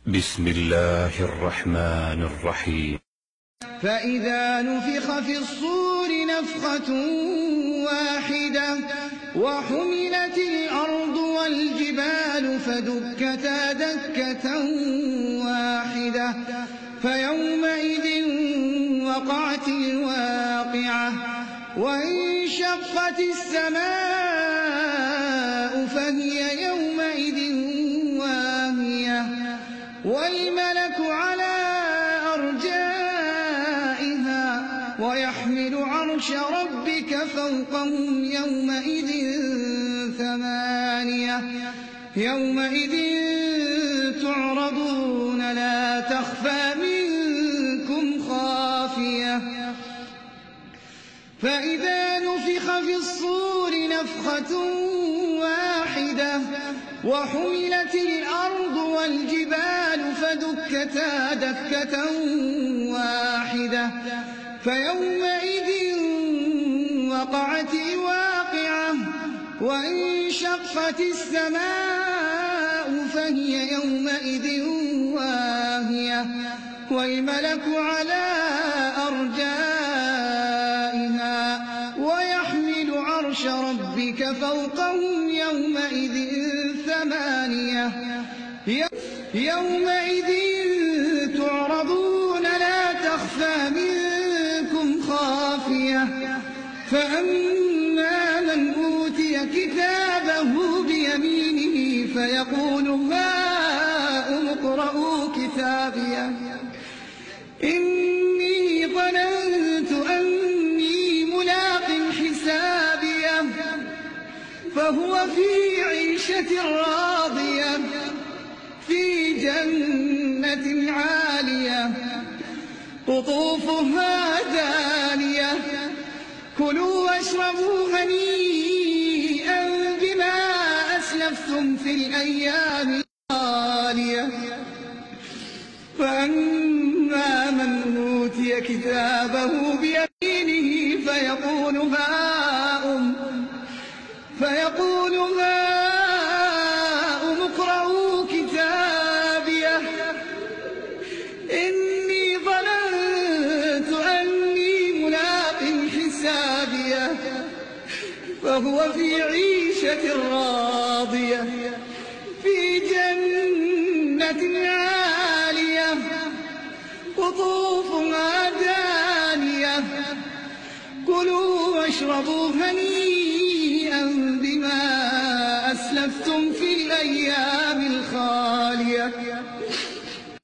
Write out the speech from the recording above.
بسم الله الرحمن الرحيم. فإذا نفخ في الصور نفخة واحدة وحملت الأرض والجبال فدكتا دكة واحدة فيومئذ وقعت الواقعة وانشقت السماء فهي يومئذ واهية والملك على أرجائها ويحمل عرش ربك فوقهم يومئذ ثمانية يومئذ تعرضون لا تخفى منكم خافية فإذا نفخ في الصور نفخة واحدة وحملت الأرض والجبال فدكتا دكة واحدة فيومئذ وقعت الواقعة وانشقت السماء فهي يومئذ واهية والملك على أرجائها ويحمل عرش ربك فوقهم يومئذ ثمانية يومئذ تعرضون لا تخفى منكم خافية فأما من أوتي كتابه بيمينه فيقول هاؤم اقرءوا كتابيه إني ظننت أني ملاق حسابيه فهو في عيشة راضية في جنة عالية قطوفها دانية كلوا واشربوا هنيئا بما أسلفتم في الأيام الخالية فأما من أوتي كتابه بيمينه فيقول هاؤم اقرءوا كتابيه إني ظننت أني ملاق حسابيه فهو في عيشة راضية في جنة عالية قطوفها دانية كلوا واشربوا هنيئا بما أسلفتم في الأيام الخالية